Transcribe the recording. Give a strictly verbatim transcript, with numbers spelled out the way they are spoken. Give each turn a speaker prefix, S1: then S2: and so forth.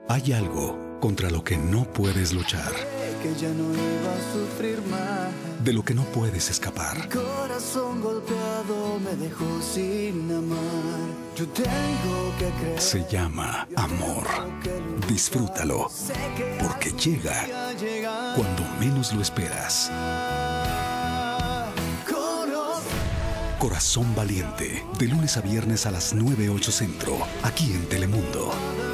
S1: Hay algo contra lo que no puedes luchar,
S2: Que ya no iba a sufrir más.
S1: de lo que no puedes escapar.
S2: Corazón golpeado me dejó sin amar. Yo tengo que creer.
S1: Se llama amor. Disfrútalo, porque llega cuando menos lo esperas. Corazón Valiente, de lunes a viernes a las nueve, ocho centro, aquí en Telemundo.